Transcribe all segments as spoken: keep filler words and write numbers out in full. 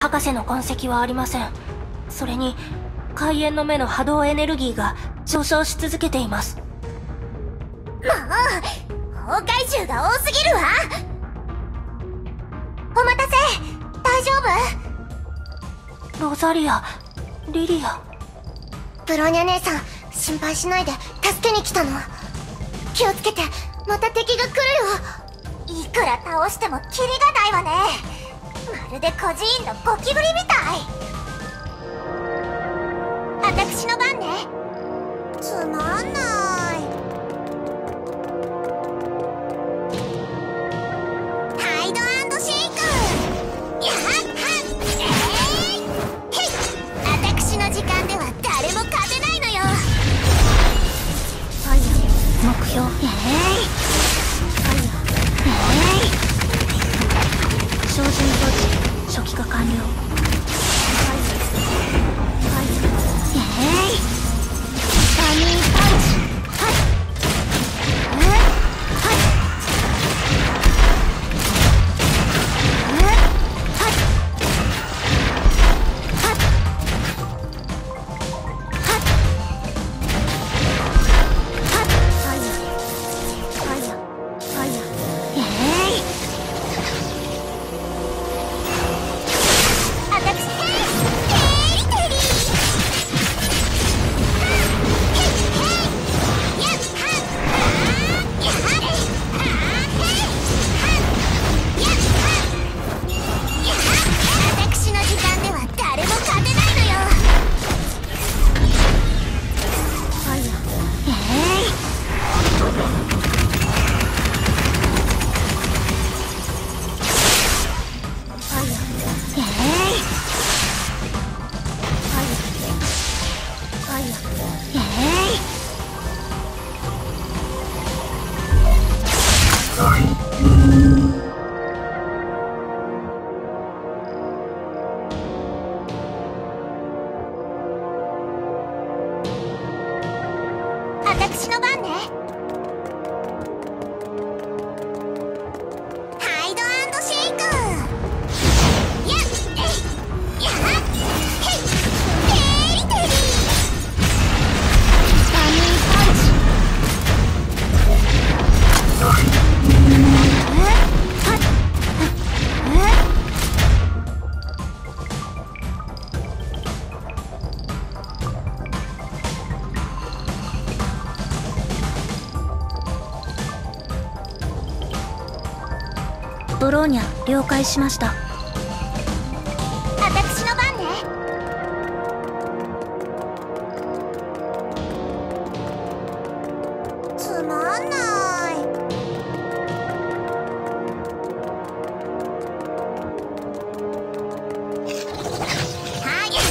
博士の痕跡はありません。それに開眼の目の波動エネルギーが上昇し続けています。 もう崩壊獣が多すぎるわ。お待たせ。大丈夫？ ロザリア、リリア。 ブローニャ姉さん、心配しないで助けに来たの。気をつけて、また敵が来るよ。いくら倒してもキリがないわね。まるで孤児院のゴキブリみたい。私の番ね。つまんない。ハイド&シーク。やっはっえーいへい。私の時間では誰も勝てないのよ。 はい、目標。 えーいえーい。 照準装置初期化完了。はいはいえーい。バニーパンチ。はいえーはいえーはいはいはいファイヤーファイヤーファイヤー。 えーい。私テリテリ私の時間では誰も勝てないのよ。 ファイヤー。 えーい。 ファイヤー。 えーい。 ファイヤー。ファイヤー。 えーい。私の番ね。ハイド&シーク。やっえいやっへいテリテリ。バニーパンチ。えはいえブローニャ了解しました。 私の番ね。つまんない。はいはい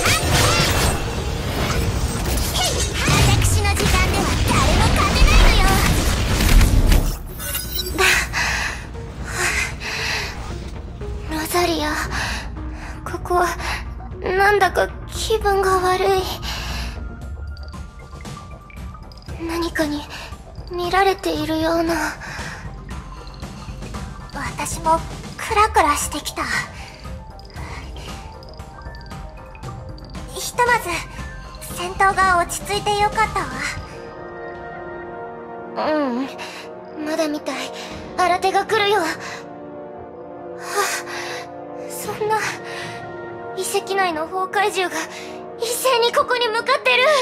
へい。私の時間では誰も勝てないのよ。ロザリア、ここはなんだか気分が悪い。何かに見られているような。私もクラクラしてきた。ひとまず戦闘が落ち着いてよかったわ。うんまだみたい。新手が来るよ。はあ、そんな遺跡内の崩壊獣が一斉にここに向かってる。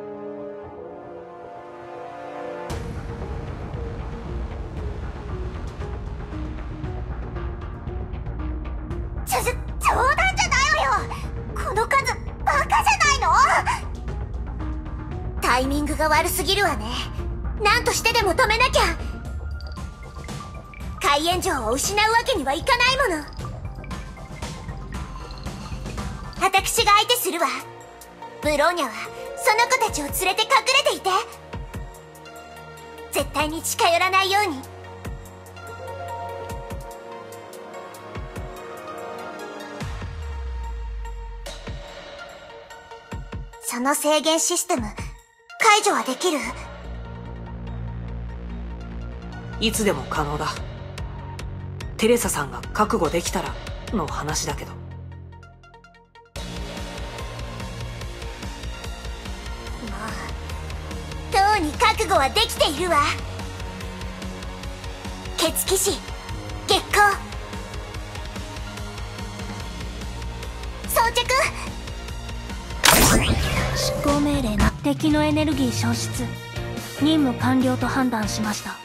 ちょちょ冗談じゃないわよ。この数バカじゃないの。タイミングが悪すぎるわね。何としてでも止めなきゃ。開眼城を失うわけにはいかないもの。私が相手するわ。ブローニャはその子たちを連れて隠れていて。絶対に近寄らないように。その制限システム解除はできる？ いつでも可能だ。テレサさんが覚悟できたらの話だけど。 に覚悟はできているわ。血騎士月光装着。 執行命令な。敵のエネルギー消失。任務完了と判断しました。